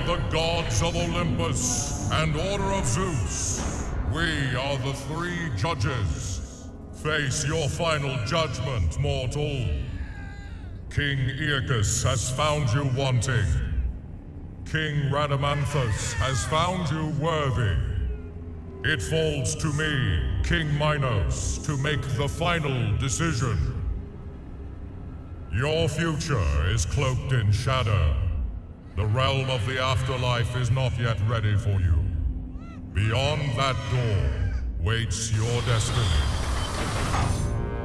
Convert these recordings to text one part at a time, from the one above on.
the gods of Olympus and Order of Zeus, we are the three judges. Face your final judgment, mortal. King Aeacus has found you wanting. King Rhadamanthus has found you worthy. It falls to me, King Minos, to make the final decision. Your future is cloaked in shadow. The realm of the afterlife is not yet ready for you. Beyond that door waits your destiny.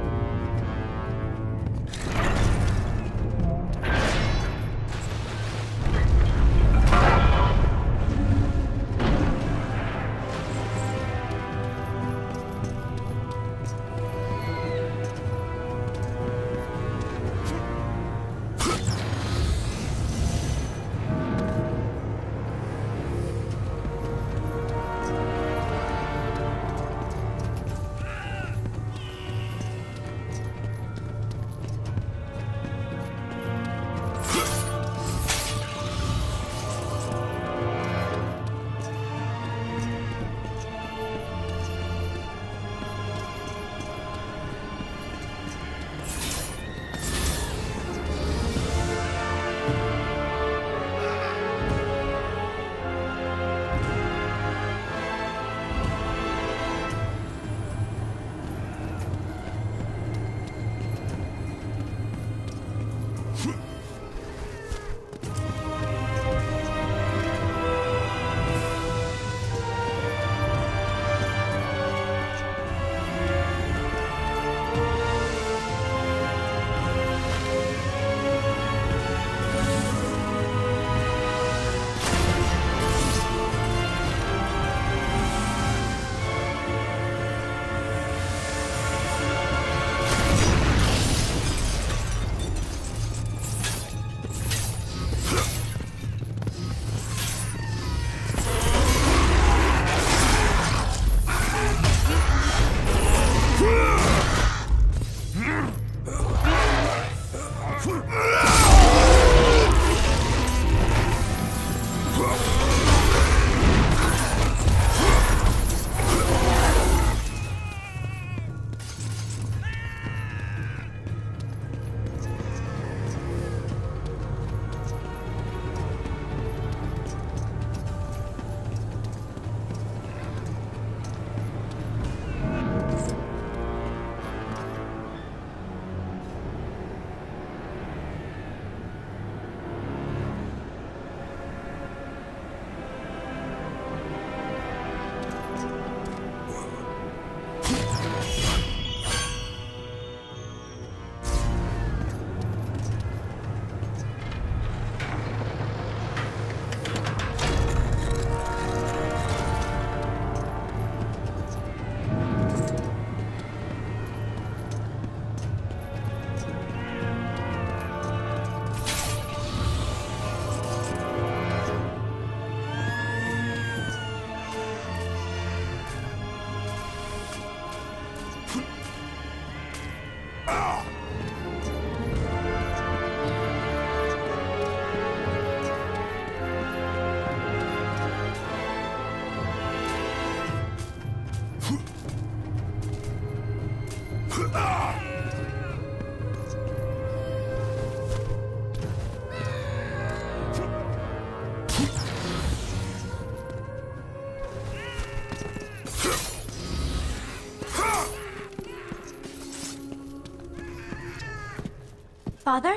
Father?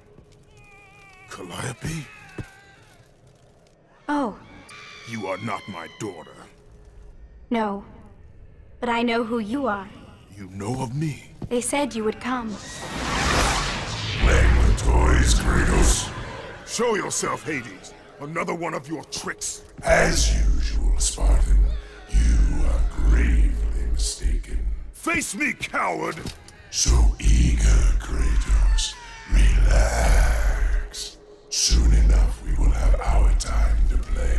Calliope? Oh, You are not my daughter. no. But I know who you are. You know of me. They said you would come. Playing with toys, Kratos. Show yourself, Hades. Another one of your tricks. As usual, Spartan, you are gravely mistaken. Face me, coward! So eager, Kratos. Relax. Soon enough, we will have our time to play.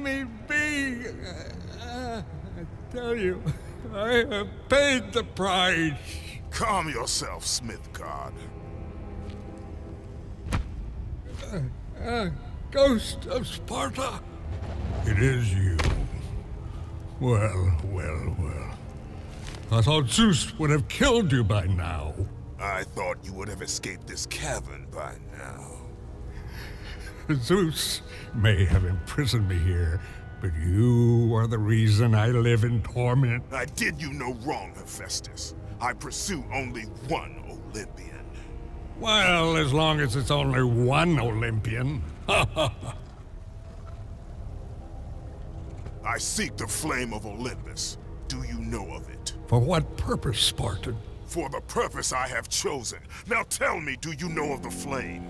me be. I tell you, I have paid the price. Calm yourself, Smith God. Ghost of Sparta. It is you. Well, well, well. I thought Zeus would have killed you by now. I thought you would have escaped this cavern by now. Zeus may have imprisoned me here, but you are the reason I live in torment. I did you no wrong, Hephaestus. I pursue only one Olympian. Well, as long as it's only one Olympian. I seek the flame of Olympus. Do you know of it? For what purpose, Spartan? For the purpose I have chosen. Now tell me, do you know of the flame?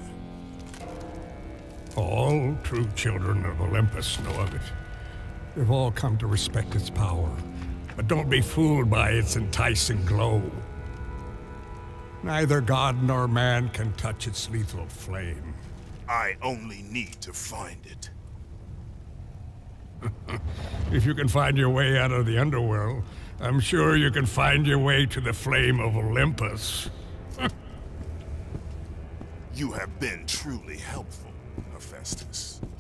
All true children of Olympus know of it. They've all come to respect its power. But don't be fooled by its enticing glow. Neither god nor man can touch its lethal flame. I only need to find it. If you can find your way out of the underworld, I'm sure you can find your way to the flame of Olympus. You have been truly helpful, Hephaestus.